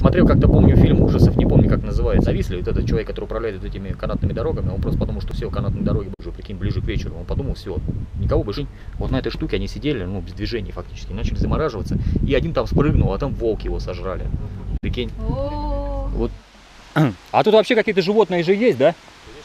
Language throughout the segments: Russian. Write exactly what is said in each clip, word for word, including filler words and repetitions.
смотрел как-то, помню, фильм ужасов, не помню, как называется. Зависли, вот этот человек, который управляет вот этими канатными дорогами, он просто подумал, что все, канатные дороги уже, прикинь, ближе к вечеру. Он подумал, все, никого больше. Вот на этой штуке они сидели, ну, без движения фактически, начали замораживаться. И один там спрыгнул, а там волки его сожрали. Прикинь. Вот. А тут вообще какие-то животные же есть, да?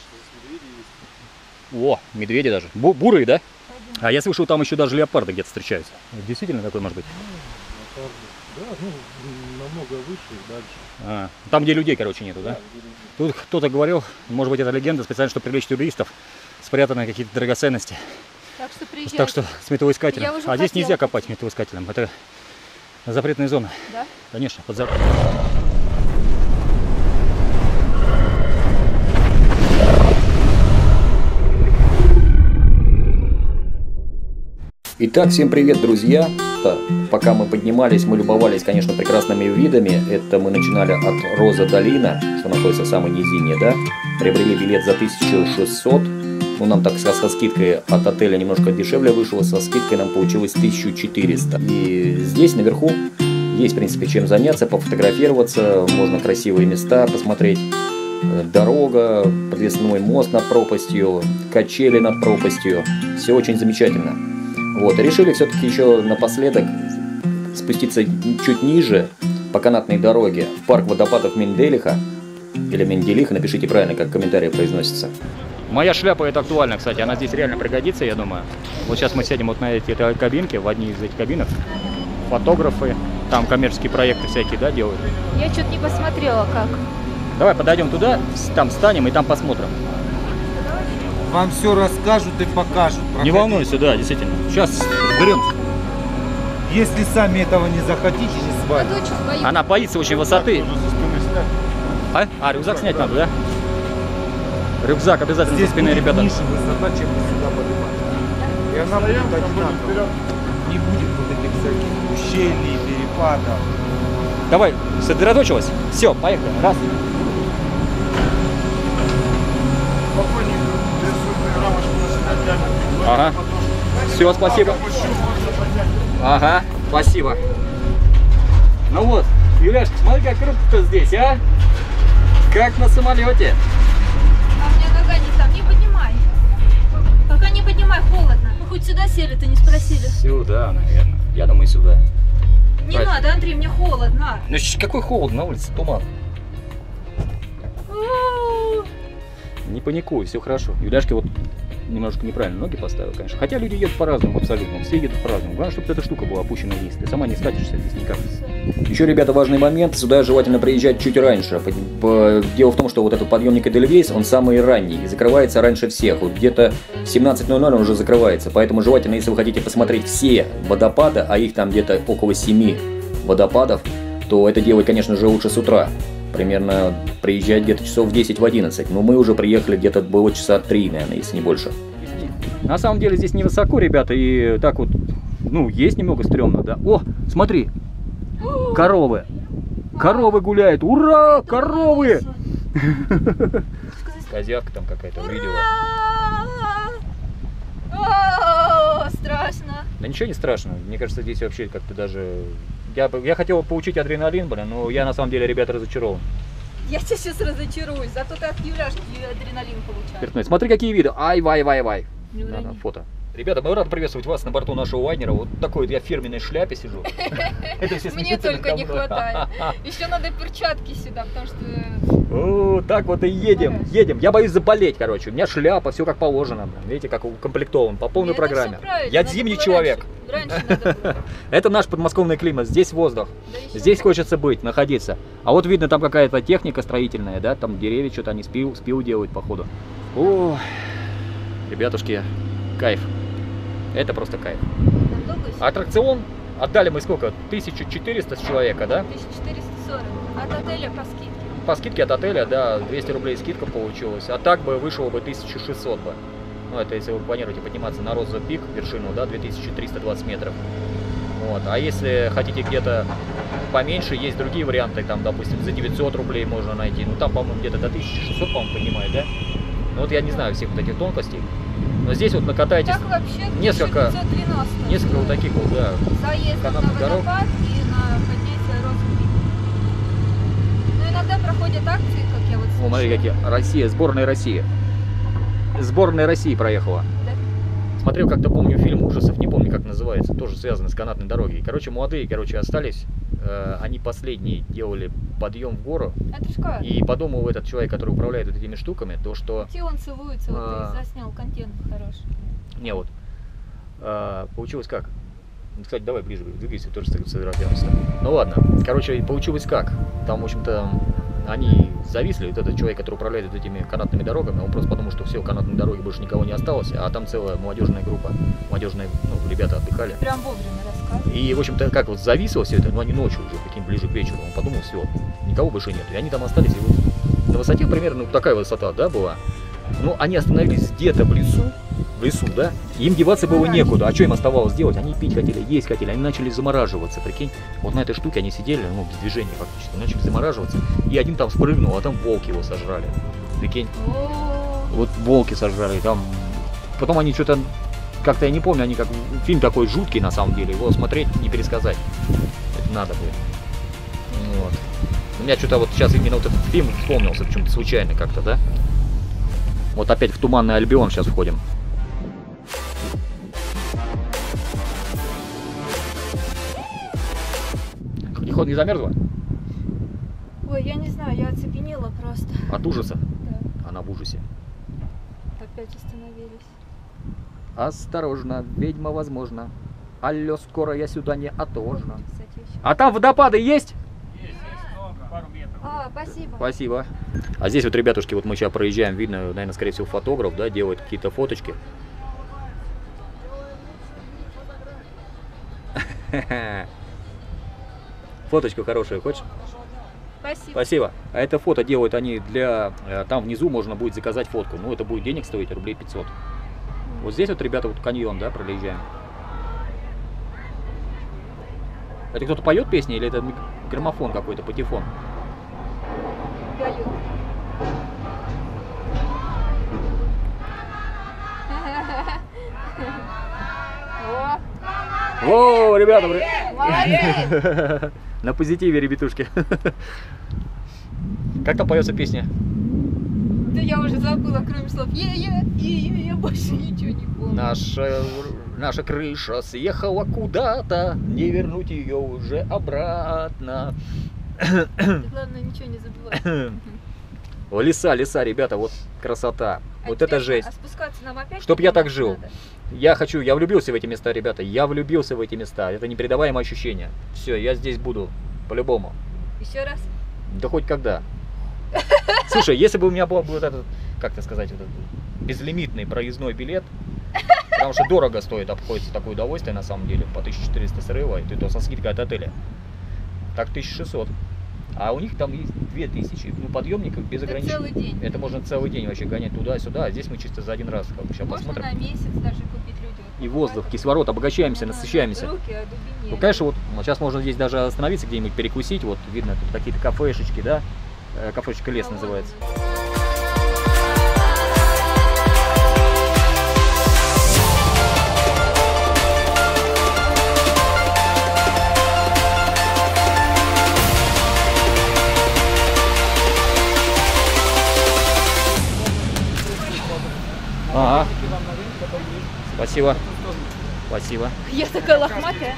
О, медведи даже. Бу бурые, да? А я слышал, там еще даже леопарды где-то встречаются. Действительно такой может быть? Да, ну, намного выше и дальше. А, там, где людей, короче, нету, да? Да, тут кто-то говорил, может быть, это легенда, специально, чтобы привлечь туристов, спрятаны какие-то драгоценности. Так что приезжайте. Так что с металлоискателем. А хотела. Здесь нельзя копать металлоискателем. Это запретная зона. Да? Конечно, под запрет. Итак, всем привет, друзья! Пока мы поднимались, мы любовались, конечно, прекрасными видами. Это мы начинали от Роза Долина, что находится в самой низине, да? Приобрели билет за тысячу шестьсот. Ну, нам так со, со скидкой от отеля немножко дешевле вышло. Со скидкой нам получилось тысяча четыреста. И здесь, наверху, есть, в принципе, чем заняться, пофотографироваться. Можно красивые места посмотреть. Дорога, подвесной мост над пропастью, качели над пропастью. Все очень замечательно. Вот, и решили все-таки еще напоследок спуститься чуть ниже по канатной дороге в парк водопадов Менделиха, или Менделиха, напишите правильно, как в комментариях произносится. Моя шляпа это актуальна, кстати, она здесь реально пригодится, я думаю. Вот сейчас мы сядем вот на эти кабинки, в одни из этих кабинок. Фотографы, там коммерческие проекты всякие, да, делают. Я что-то не посмотрела, как. Давай подойдем туда, там встанем и там посмотрим. Вам все расскажут и покажут. Проходите. Не волнуйся, да, действительно. Сейчас беремся. Если сами этого не захотите, не с вами. Она боится очень высоты. А? а, рюкзак снять надо, да? Рюкзак обязательно Здесь со спины, будет ребята. ниже высота, чем мы сюда поднимаемся. И она будет одинаковая. Не будет вот этих всяких ущелий, перепадов. Давай, сосредоточилась. Все, поехали. Раз. Ага. Все, спасибо. Ага, спасибо. Ну вот, Юляшка, смотри, как круто здесь, а? Как на самолете. А у меня нога не там, не поднимай. Пока не поднимай, холодно. Мы хоть сюда сели-то, не спросили. Сюда, наверное. Я думаю, сюда. Не Давай. Надо, Андрей, мне холодно. Ну какой холодно, на улице туман. Не паникуй, все хорошо. Юляшки вот немножко неправильно ноги поставил, конечно. Хотя люди едут по-разному абсолютно, все едут по-разному. Главное, чтобы эта штука была опущена вниз. Ты сама не скатишься здесь никак. Еще, ребята, важный момент. Сюда желательно приезжать чуть раньше. Дело в том, что вот этот подъемник Эдельвейс, он самый ранний и закрывается раньше всех. Вот где-то в семнадцать ноль ноль он уже закрывается. Поэтому желательно, если вы хотите посмотреть все водопады, а их там где-то около семи водопадов, то это делать, конечно же, лучше с утра. Примерно приезжать где-то часов в десять в одиннадцать. Но мы уже приехали где-то было часа три, наверное, если не больше. На самом деле здесь невысоко, ребята, и так вот, ну, есть немного стрёмно, да. О, смотри, коровы. Коровы гуляют. Ура, коровы! Козявка там какая-то увидела. Страшно. Да ничего не страшно. Мне кажется, здесь вообще как-то даже... Я, я хотел получить адреналин, блин, но я на самом деле, ребята, разочарован. Я тебя сейчас разочаруюсь, зато ты от Юляшки адреналин получаешь. Смотри, какие виды. Ай, вай, вай, вай. Надо фото. Ребята, мы рады приветствовать вас на борту нашего лайнера. Вот такой вот я в фирменной шляпе сижу. Мне только не хватает. Еще надо перчатки сюда, потому что... Так вот и едем, едем. Я боюсь заболеть, короче. У меня шляпа, все как положено. Видите, как укомплектован, по полной программе. Я зимний человек. Это наш подмосковный климат. Здесь воздух. Здесь хочется быть, находиться. А вот видно, там какая-то техника строительная, да? Там деревья, что-то они спил, спил делают, походу. О, ребятушки, кайф. Это просто кайф. Аттракцион отдали мы сколько? тысячу четыреста с человека, да? тысяча четыреста сорок. От отеля по скидке. По скидке от отеля, да, двести рублей скидка получилась. А так бы вышло бы тысяча шестьсот бы. Ну, это если вы планируете подниматься на Роза Пик, вершину, да, две тысячи триста двадцать метров. Вот. А если хотите где-то поменьше, есть другие варианты, там, допустим, за девятьсот рублей можно найти. Ну, там, по-моему, где-то до тысячи шестисот, по-моему, поднимает, да? Ну, вот я не знаю всех вот этих тонкостей. Но здесь вот накатаетесь несколько, несколько вот таких вот, да, заезд на водопад и на поднятие Роза Пик. проводят акции, как я вот слышала. О, смотри, какие. Россия, сборная России. Сборная России проехала. Да? Смотрел как-то, помню, фильм ужасов, не помню, как называется, тоже связанный с канатной дорогой. Короче, молодые, короче, остались, э, они последние делали подъем в гору. Это ж как? И подумал этот человек, который управляет вот этими штуками, то что... Где он целуется, вот А. ты заснял контент хороший. Не, вот. э, получилось как? Кстати, давай ближе, двигайся, тоже сфотографируемся. Ну ладно, короче, получилось как? Там, в общем-то, они зависли, вот этот человек, который управляет вот этими канатными дорогами, он просто подумал, что все, канатной дороги больше никого не осталось, а там целая молодежная группа, молодежные, ну, ребята отдыхали. Прям вовремя рассказывай. И, в общем-то, как вот зависло все это, ну, они ночью уже, прикинь, ближе к вечеру, он подумал, все, никого больше нет. И они там остались, и вот на высоте примерно, ну, такая высота, да, была. Ну, они остановились где-то в лесу, в лесу, да, им деваться было некуда, а что им оставалось делать? Они пить хотели, есть хотели, они начали замораживаться, прикинь. Вот на этой штуке они сидели, ну, без движения фактически, начали замораживаться, и один там спрыгнул, а там волки его сожрали, прикинь. О, Вот волки сожрали, там, потом они что-то, как-то я не помню, они как, фильм такой жуткий на самом деле, его смотреть, не пересказать, это надо будет. Вот. У меня что-то вот сейчас именно вот этот фильм вспомнился, почему-то случайно как-то, да. Вот опять в Туманный Альбион сейчас входим. Ход не замерзла? ой, я не знаю, я оцепенела просто. От ужаса? Да, Она в ужасе. опять остановились. Осторожно, ведьма возможно. Алло, скоро я сюда не отложно. Вот, кстати, еще. А там водопады есть? Есть, есть много, пару метров. А, спасибо. Спасибо. А здесь вот, ребятушки, вот мы сейчас проезжаем, видно, наверное, скорее всего, фотограф, да, делает какие-то фоточки. Фоточку хорошую хочешь? Спасибо. Спасибо. А это фото делают они для... Там внизу можно будет заказать фотку. Ну, это будет денег стоить, рублей пятьсот. Вот здесь вот, ребята, вот каньон, да, проезжаем. Это кто-то поет песни или это граммофон какой-то, патефон? Даю. О, О, ребята, бля. молодец! На позитиве, ребятушки. Как там поется песня? Да я уже забыла, кроме слов е-е и е-е, я больше ничего не помню. Наша, наша крыша съехала куда-то, не вернуть ее уже обратно. Ты, главное, ничего не забывай. О, леса, леса, ребята, вот красота. А Вот это интересно, жесть. А спускаться нам опять? Чтоб я так надо? жил. Я хочу, я влюбился в эти места, ребята. Я влюбился в эти места. Это непередаваемое ощущение. Все, я здесь буду. По-любому. Еще раз? Да хоть когда. Слушай, если бы у меня был бы вот этот, как это сказать, вот этот безлимитный проездной билет, потому что дорого стоит, обходится такое удовольствие на самом деле, по тысяче четыреста срыва, и то со скидкой от отеля. Так тысяча шестьсот. А у них там есть две тысячи. Ну, подъемников без Это ограничений. целый день. Это можно целый день вообще гонять туда-сюда, а здесь мы чисто за один раз. Как бы, сейчас Можно посмотрим. на месяц даже купить люди. Вот И воздух, покупают. кислород, обогащаемся, Ну, насыщаемся. руки одубенели. Ну, конечно, вот вот сейчас можно здесь даже остановиться где-нибудь, перекусить. Вот видно тут какие-то кафешечки, да? Э, Кафешечка «Лес» называется. Ага. Спасибо. Спасибо. Я такая лохматая.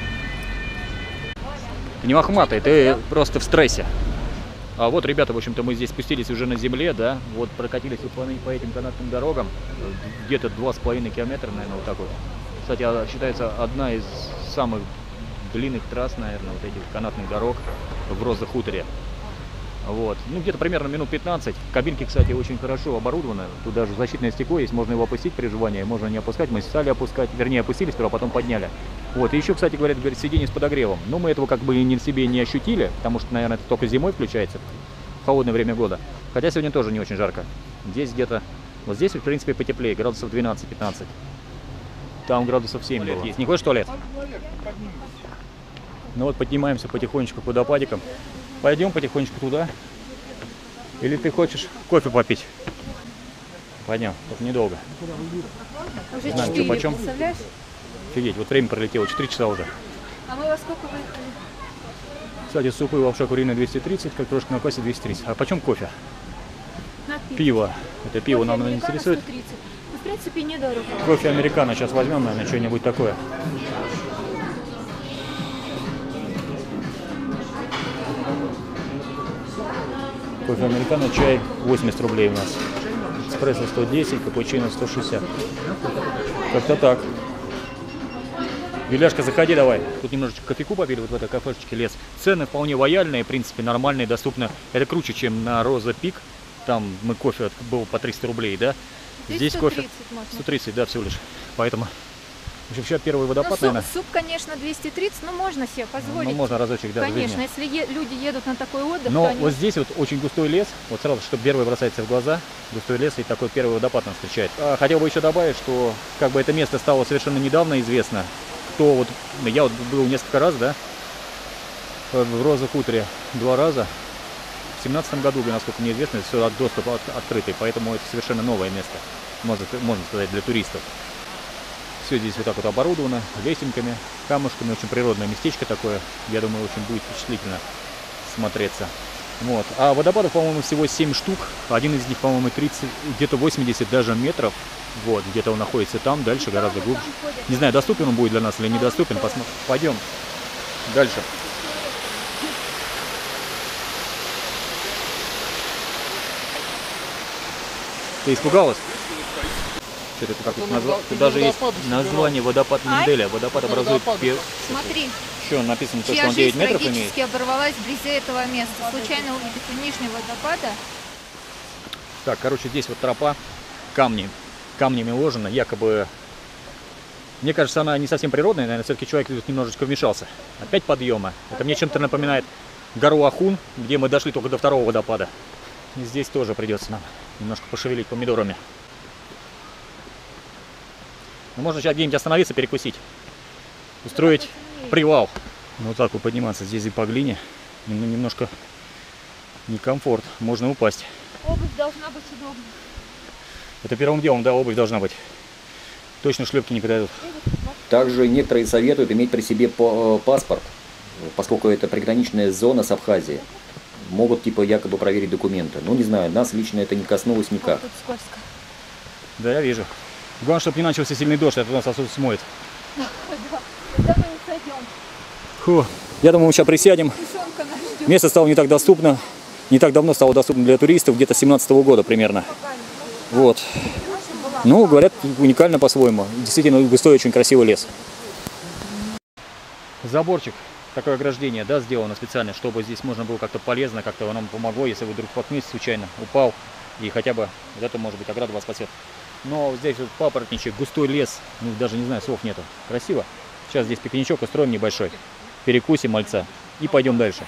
Ты не лохматый, ты просто в стрессе. А вот, ребята, в общем-то, мы здесь спустились уже на земле, да, вот прокатились вот по, по этим канатным дорогам, где-то два с половиной километра, наверное, вот так вот. Кстати, а, считается одна из самых длинных трасс, наверное, вот этих канатных дорог в Роза-Хуторе. Вот, ну где-то примерно минут пятнадцать. Кабинки, кстати, очень хорошо оборудованы. Тут даже защитное стекло есть, можно его опустить при желании, можно не опускать. Мы стали опускать, вернее, опустили сперва, потом подняли. Вот, и еще, кстати, говорят, говорят, сиденье с подогревом. Но мы этого как бы не себе не ощутили, потому что, наверное, это только зимой включается, в холодное время года. Хотя сегодня тоже не очень жарко. Здесь где-то, вот здесь, в принципе, потеплее, градусов двенадцать-пятнадцать. Там градусов семь было. Есть. Не хочешь в туалет? Ну вот, поднимаемся потихонечку к водопадикам. Пойдем потихонечку туда. Или ты хочешь кофе попить? Пойдем, тут недолго. Уже Знаем, четыре, что почем. представляешь? Офигеть, вот время пролетело, четыре часа уже. А мы во сколько выехали? Кстати, супы лапша куриная двести тридцать, как крошка на кассе двести тридцать. А почем кофе? Напитки. Пиво. Это пиво Кофе нам не американо интересует. сто тридцать. Ну, в принципе, недорого. Кофе американо сейчас возьмем, наверное, что-нибудь такое. Кофе американо, чай восемьдесят рублей у нас. Эспрессо сто десять, капучино сто шестьдесят. Как-то так. Юляшка, заходи давай. Тут немножечко кофейку попили вот в этой кафешечке «Лес». Цены вполне лояльные, в принципе, нормальные, доступны. Это круче, чем на Роза Пик. Там мы кофе был по триста рублей, да? Здесь сто кофе тридцать можно. сто тридцать, да, всего лишь. Поэтому, в общем, сейчас первый Ну, водопад, суп, наверное. суп, конечно, двести тридцать, но можно себе позволить. Ну, можно разочек, да, в Конечно, жизни. если е- люди едут на такой отдых, Но то они... вот здесь вот очень густой лес. Вот сразу, что первый бросается в глаза, густой лес, и такой первый водопад нас встречает. А, хотел бы еще добавить, что как бы это место стало совершенно недавно известно. Кто вот, я вот был несколько раз, да, в Роза Хуторе два раза. В семнадцатом году, насколько мне известно, все от доступ от, открытый, поэтому это совершенно новое место, можно, можно сказать, для туристов. Все здесь вот так вот оборудовано, лесенками, камушками, очень природное местечко такое, я думаю, очень будет впечатлительно смотреться. Вот. А водопадов, по-моему, всего семь штук, один из них, по-моему, тридцать, где-то восемьдесят даже метров, вот, где-то он находится там, дальше гораздо глубже. Не знаю, доступен он будет для нас или недоступен, посмотрим. Пойдем дальше. Ты испугалась? Что-то как тут назва... Тут даже есть название водопад Менделя. Водопад образует... Пе... Смотри, Что написано, то, что чья он девять жизнь метров имеет? трагически оборвалась вблизи этого места. Случайно увидев нижнего водопада. Так, короче, здесь вот тропа, камни, камнями уложена, якобы... Мне кажется, она не совсем природная, наверное, все-таки человек тут немножечко вмешался. Опять подъемы. Это мне чем-то напоминает гору Ахун, где мы дошли только до второго водопада. И здесь тоже придется нам немножко пошевелить помидорами. Но можно сейчас где-нибудь остановиться, перекусить. Устроить привал. Вот так вот подниматься здесь и по глине. Немножко некомфорт. Можно упасть. Обувь должна быть удобной. Это первым делом, да, обувь должна быть. Точно шлепки не подойдут. Также некоторые советуют иметь при себе паспорт, поскольку это приграничная зона с Абхазией. Могут типа якобы проверить документы. Ну не знаю, нас лично это не коснулось никак. Тут скользко. Да, я вижу. Главное, чтобы не начался сильный дождь, а то нас отсюда смоет. Да, тогда мы не сойдем. Фу. Я думаю, мы сейчас присядем. Тушенка нас ждет. Место стало не так доступно. Не так давно стало доступно для туристов, где-то с семнадцатого года примерно. Вот. Ну, говорят, уникально по-своему. Действительно, густой, очень красивый лес. Заборчик, такое ограждение, да, сделано специально, чтобы здесь можно было как-то полезно, как-то нам помогло, если вы вдруг споткнетесь случайно, упал, и хотя бы вот это, может быть, ограда вас спасет. Но здесь вот папоротничек, густой лес, ну, даже не знаю, слов нету. Красиво. Сейчас здесь пикничок устроим небольшой, перекусим мальца и пойдем дальше.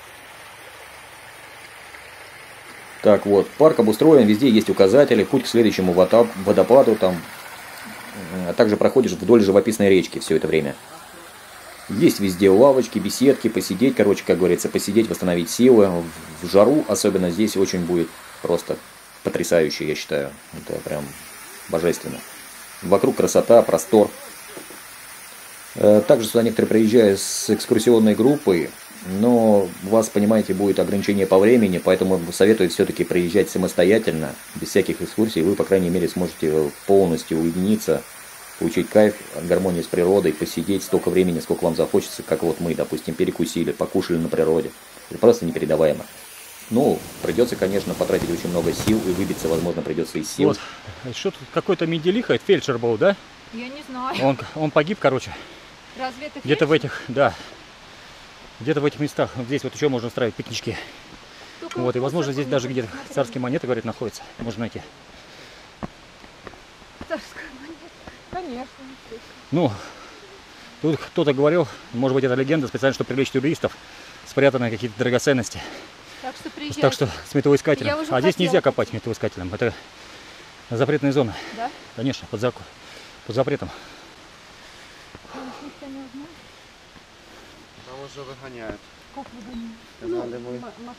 Так вот, парк обустроен, везде есть указатели, путь к следующему водопаду, там, а также проходишь вдоль живописной речки все это время. Есть везде лавочки, беседки, посидеть, короче, как говорится, посидеть, восстановить силы. В жару особенно здесь очень будет просто потрясающе, я считаю. Это прям божественно. Вокруг красота, простор. Также сюда некоторые приезжают с экскурсионной группой, но у вас, понимаете, будет ограничение по времени, поэтому советую все-таки приезжать самостоятельно, без всяких экскурсий. Вы, по крайней мере, сможете полностью уединиться, получить кайф от гармонии с природой, посидеть столько времени, сколько вам захочется, как вот мы, допустим, перекусили, покушали на природе. Это просто непередаваемо. Ну, придется, конечно, потратить очень много сил и выбиться, возможно, придется из сил. Вот. Что тут какой-то Менделиха, это фельдшер был, да? Я не знаю. Он, он погиб, короче. Разве это Где-то в фельдшер? этих, да. Где-то в этих местах. Вот здесь вот еще можно устраивать пикнички. Только Вот, и возможно здесь даже где-то смотри. царские монеты, говорят, находятся. Можно найти. Царская монета. Конечно. Ну, тут кто-то говорил, может быть, это легенда, специально, чтобы привлечь туристов, спрятаны какие-то драгоценности. Так что приезжай. Так что с металлоискателем. Я уже А здесь хотела. нельзя копать металлоискателем. Это запретная зона. Да? Конечно, под, зак... под запретом. Там уже выгоняют. Как выгоняют? Сказали мы.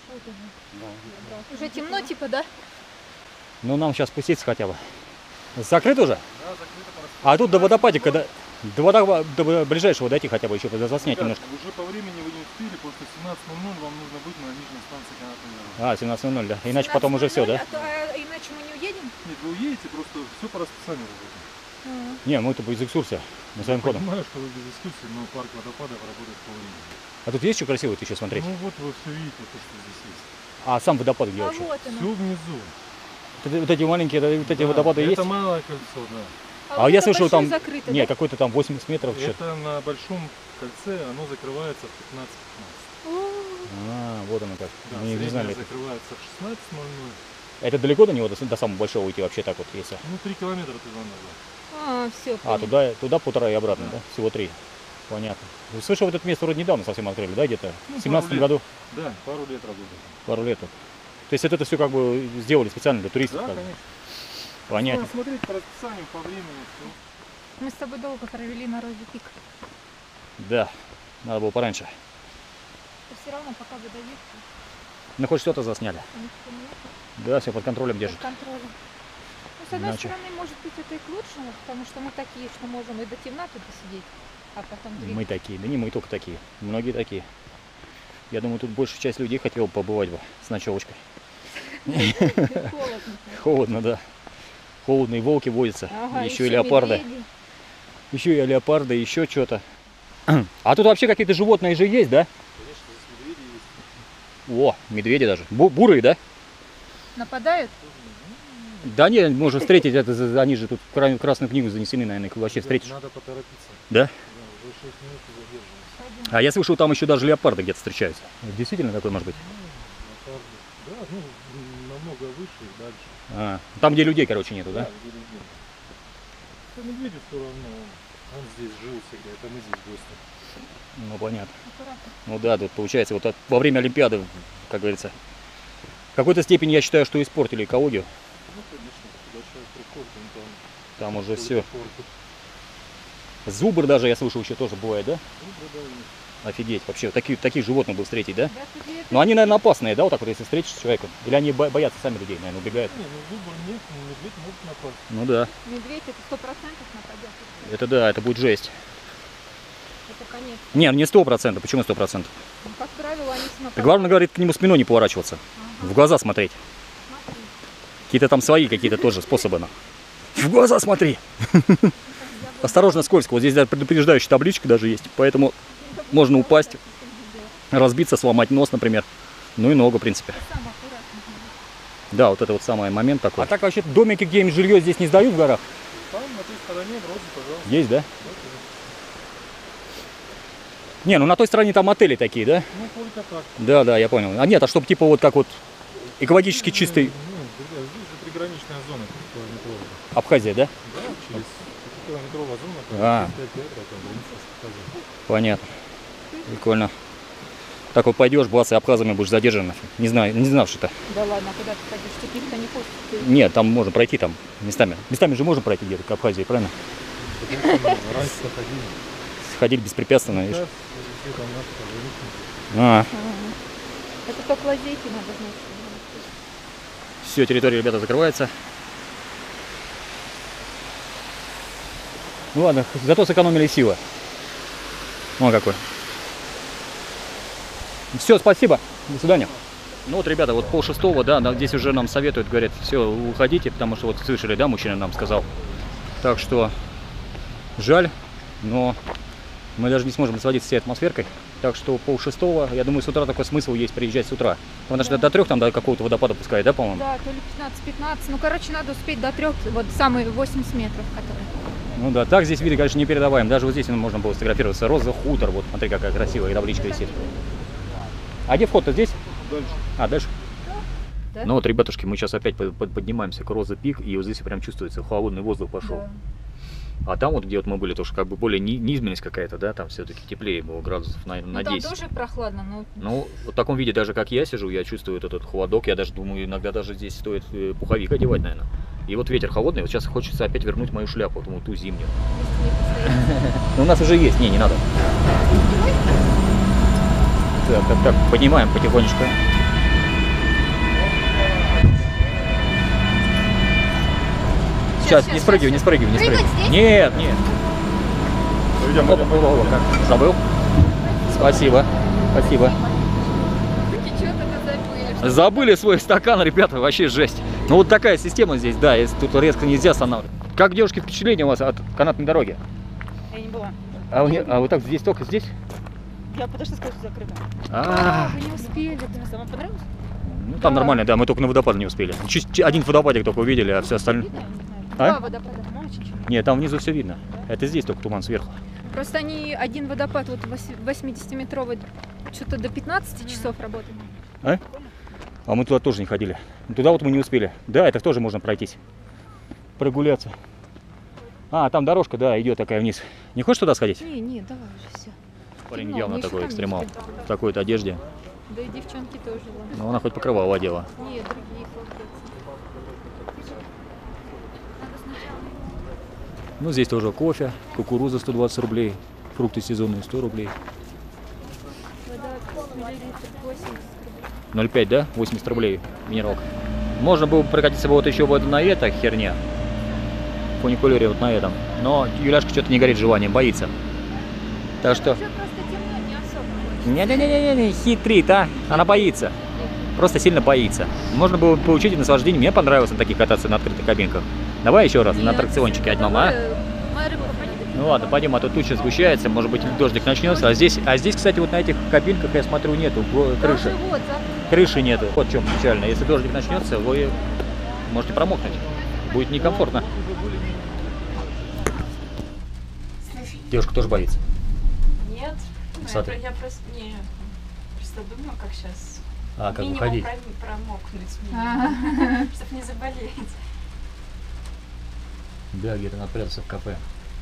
Уже темно, типа, да? Ну, нам сейчас спуститься хотя бы. Закрыт уже? Да, закрыто. А тут до водопадика, до, До, вода, до ближайшего дойти хотя бы еще заснять Ребят, немножко. уже по времени вы не успели, потому что семнадцать ноль ноль вам нужно быть на нижней станции канатной дороги. А, семнадцать ноль ноль, да. Иначе потом уже все, да? А то, а иначе мы не уедем? Нет, вы уедете, просто все по расписанию работает. А. Не, мы это из экскурсия. Мы своим Я ходом. понимаю, что вы без экскурсии, но парк водопадов работает по времени. А тут есть что красивое еще смотреть? Ну вот вы все видите, то, что здесь есть. А сам водопад где А вообще? вот Все оно. внизу. Вот эти, вот эти маленькие, вот эти Да, водопады это есть? малое кольцо, да. А вот я это слышал, большое там- закрыто, Не, да? какой-то там восемьдесят метров. что-то. Это на большом кольце, оно закрывается в пятнадцать пятнадцать. О, А, вот оно как. Да, Мы не средняя знали. закрывается в шестнадцать ноль ноль. Это далеко до него, до, до самого большого уйти вообще так вот, если? Ну, три километра туда-назад. А, все. А, туда, туда полтора и обратно, да? Всего три. Понятно. Слышал, вот это место вроде недавно совсем открыли, да, где-то? Ну, В семнадцатом пару году? Да, пару лет работает. Пару лет. вот. То есть вот это все как бы сделали специально для туристов? Да, как бы? конечно. Понятно. Надо смотреть по расписанию, по времени. Все. Мы с тобой долго провели на Розе Пик. Да, надо было пораньше. Но все равно, пока вы доедете, Ну хоть что-то засняли. никто не ехал, Да, все под контролем под держит. контролем. Ну, с одной Иначе. стороны, может быть, это и к лучшему, потому что мы такие, что можем и до темна тут посидеть, а потом двигаться. Мы такие, да не мы только такие. Многие такие. Я думаю, тут большая часть людей хотела бы побывать бы с ночевочкой. Холодно. Холодно, да. Холодные волки водятся. Ага, еще и леопарды. медведи. Еще и леопарды, еще что-то. А тут вообще какие-то животные же есть, да? Конечно, здесь медведи есть. О, медведи даже. Бу- бурые, да? Нападают? Да не, можно встретить, это, за- они же тут в кра- красную книгу занесены, наверное, их вообще встретишь. Надо поторопиться. Да? Да, уже шесть минут и задерживаемся. А я слышал, там еще даже леопарды где-то встречаются. Действительно такой может быть? Да, ну, намного выше и дальше. А, там, где людей, короче, нету, да? где люди. По медведю все равно. Он здесь жил всегда, это мы здесь гости. Ну, понятно. Аккуратно. Ну да, тут получается, вот от- во время Олимпиады, как говорится, в какой-то степени я считаю, что испортили экологию. Ну, конечно, большой приход, он там. Там уже только все. портит. Зубр даже, я слышал, еще тоже бывает, да? Ну, да, да, и- Офигеть, вообще, таких, таких животных бы встретить, да? Да, тут и это- Но они, наверное, опасные, да, вот так вот, если встретишь человека? Или они бо- боятся сами людей, наверное, убегают? Не, ну зубр нет, но медведь может напасть. Ну да, Медведь это сто процентов нападет. это да, это будет жесть. Это конец. Не, ну не сто процентов, почему сто процентов? Ну, как правило, они нападают. Так главное, говорит, к нему спиной не поворачиваться, в глаза смотреть. Смотри. Какие-то там свои какие-то тоже способы. на. В глаза смотри! Осторожно, скользко. Вот здесь даже предупреждающая табличка даже есть, поэтому можно упасть, разбиться, сломать нос, например. Ну и ногу, в принципе. Сам аккуратно. Да, вот это вот самый момент такой. А так вообще домики, где им жилье здесь не сдают в горах? Там, на той стороне, вроде, пожалуйста. Есть, да? Вот, Не, ну на той стороне там отели такие, да? ну, только так. Да, да, я понял. А нет, а чтобы типа вот как вот экологически чистый Ну, здесь же приграничная зона километровая. Абхазия, да? Да, через километровая зона, там А. пять метров, там граница с Абхазией. Понятно. Прикольно. Так вот пойдешь, бац, и абхазами будешь задержан. Не знаю, не знал, что это. Да ладно, куда ты ходишь? Теперь-то не хочешь. Ты- Нет, там можно пройти там местами. Местами же можно пройти где-то к Абхазии, правильно? Потому что мы раньше ходили. Сходить беспрепятственно. видишь. Сейчас везде там наши пограничники. А, Ага. Это только лазейки надо знать. все, территория, ребята, закрывается. Ну ладно, зато сэкономили силы. Вон какой. Все, спасибо. До свидания. Ну вот, ребята, вот пол шестого, да, здесь уже нам советуют, говорят, все, уходите, потому что вот слышали, да, мужчина нам сказал. Так что жаль, но мы даже не сможем насладиться всей атмосферкой. Так что пол шестого, я думаю, с утра такой смысл есть приезжать с утра. Потому что до трех там до какого-то водопада пускай, да, по-моему? Да, то ли пятнадцать-пятнадцать. Ну, короче, надо успеть до трех, вот самые восемьдесят метров, которые. Ну да, так здесь виды, конечно, не передаваем. Даже вот здесь можно было сфотографироваться. Роза Хутор, вот смотри, какая красивая табличка висит. А где вход-то здесь? Дальше. А, дальше? Да? Ну вот, ребятушки, мы сейчас опять под- под- поднимаемся к Роза Пик, и вот здесь прям чувствуется, холодный воздух пошел. Да. А там вот, где вот мы были, тоже как бы более ни- низменность какая-то, да, там все-таки теплее было, градусов, наверное, Ну, на там десять. тоже прохладно, но Ну, вот в таком виде, даже как я сижу, я чувствую вот этот холодок. Я даже думаю, иногда даже здесь стоит э, пуховик одевать, наверное. И вот ветер холодный, вот сейчас хочется опять вернуть мою шляпу, вот ту зимнюю. Ну, у нас уже есть, не, не надо. Так, так, так, поднимаем потихонечку. Сейчас, Щас, не щас, спрыгивай, не щас. спрыгивай, не Прыгать спрыгивай. здесь? Нет, нет. Идем, Оп, идем. оп, оп, как? Забыл? Спасибо. Спасибо. Таки что-то забыли. что- Забыли свой стакан, ребята, вообще жесть. Ну вот такая система здесь, да, если тут резко нельзя останавливать. Как, девушки, впечатления у вас от канатной дороги? Я не была. А, вы не- а вот так здесь только здесь? Я подошла, сказала, что закрыто. А, Вы не успели, да. Вам понравилось? ну там нормально, да, мы только на водопад не успели. Чуть один водопадик только увидели, а все остальное. Видно? Я не знаю. А? Два водопада. Мало чуть-чуть. Нет, там внизу все видно. Это здесь только туман сверху. Просто они один водопад, вот восьмидесятиметровый, что-то до пятнадцати часов работает. А? А мы туда тоже не ходили. Туда вот мы не успели. Да, это тоже можно пройтись. Прогуляться. А, там дорожка, да, идет такая вниз. Не хочешь туда сходить? Не, не, давай уже все. Парень Темно, явно мне такой еще там экстремал. не успели. В такой-то одежде. Да и девчонки тоже, ладно. Но она хоть покрывало одела. Нет, другие фоткаются. Ну, здесь тоже кофе, кукуруза сто двадцать рублей, фрукты сезонные сто рублей. Вода миллилитров восемьдесят рублей. ноль пять, да? восемьдесят рублей минералка. Можно было бы прокатиться вот еще вот на этой херне. Фуникулере вот на этом. Но Юляшка что-то не горит желанием, боится. Так что... Всё просто темно, не особо хочется. Не-не-не-не, хитрит, а? Она боится. Просто сильно боится. Можно было бы получить наслаждение. Мне понравилось на таких кататься на открытых кабинках. Давай еще раз на Нет, аттракциончике одном, а? давай, моя рыба пойдет. Ну ладно, пойдем, а то туча сгущается, может быть дождик начнется. А здесь, а здесь, кстати, вот на этих кабинках, я смотрю, нету го- крыши. Даже вот, завтра. Крыши нету. Вот в чем печально. Если дождик начнется, вы можете промокнуть. Будет некомфортно. Девушка тоже боится. Нет, ну, я, Смотри. про- я просто не просто думаю, как сейчас А, как минимум выходить? про- промокнуть, Ага. чтобы не заболеть. Да, где-то надо прятаться в кафе.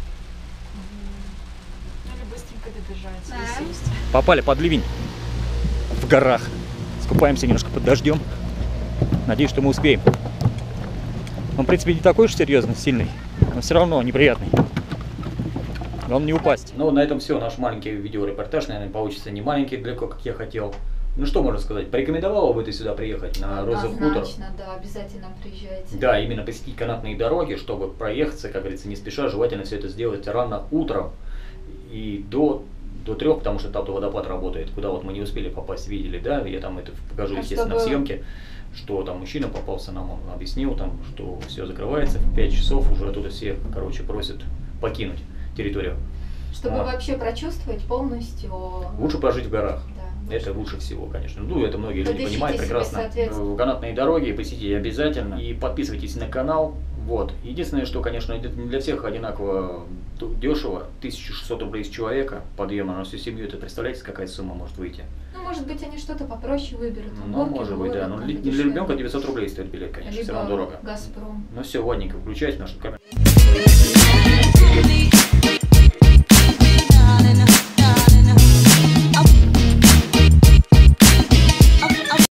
Ну или быстренько добежать, Да. и сесть. Попали под ливень в горах. Скупаемся немножко под дождем. Надеюсь, что мы успеем. Он, в принципе, не такой уж серьезный, сильный, но все равно неприятный. Главное не упасть. Ну, на этом все. Наш маленький видеорепортаж, наверное, получится не маленький, далеко, как я хотел. Ну, что можно сказать? Порекомендовала бы ты сюда приехать, на Розовый хутор? Однозначно, да, обязательно приезжайте. Да, именно посетить канатные дороги, чтобы проехаться, как говорится, не спеша. Желательно все это сделать рано утром и до, до трех, потому что там водопад работает, куда вот мы не успели попасть, видели, да, я там это покажу, А естественно, в чтобы- съемке, что там мужчина попался, нам он объяснил, там, что все закрывается, в пять часов уже оттуда все, короче, просят покинуть территорию. Чтобы А. вообще прочувствовать полностью... Лучше пожить в горах. Да, Это лучше всего, конечно. Ну, это многие люди Подыщите понимают себе прекрасно. соответственно. Э, Канатные дороги посетите обязательно. И подписывайтесь на канал. Вот. Единственное, что, конечно, это не для всех одинаково дешево. тысяча шестьсот рублей с человека подъема на всю семью. Это представляете, какая сумма может выйти? Ну, может быть, они что-то попроще выберут. Ну, горки, может быть, горы, да. Но там для, для подешевле. ребенка девятьсот рублей стоит билет, конечно. Все Либо равно дорого. Газпром. Ну все, ладненько, включайте нашу камеру.